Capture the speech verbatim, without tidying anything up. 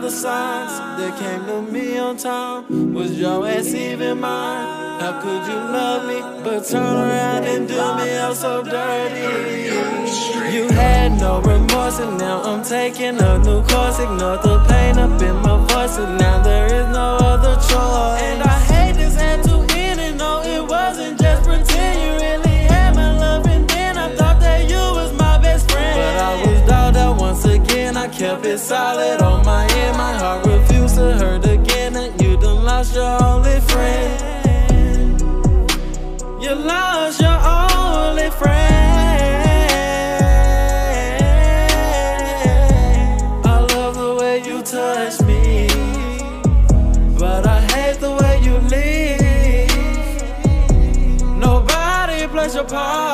the signs that came to me on time. Was your ass even mine? How could you love me, but turn around and do me oh so dirty? You had no remorse and now I'm taking a new course. Ignore the pain up in my voice and now there is no other choice. And I hate this had to end and no it wasn't just pretend. You really had my love and then I thought that you was my best friend. But I was doubted that once again, I kept it solid on my end. My heart refused to hurt again and you done lost your only friend. You lost your only friend. I love the way you touch me, but I hate the way you leave. Nobody plays your part.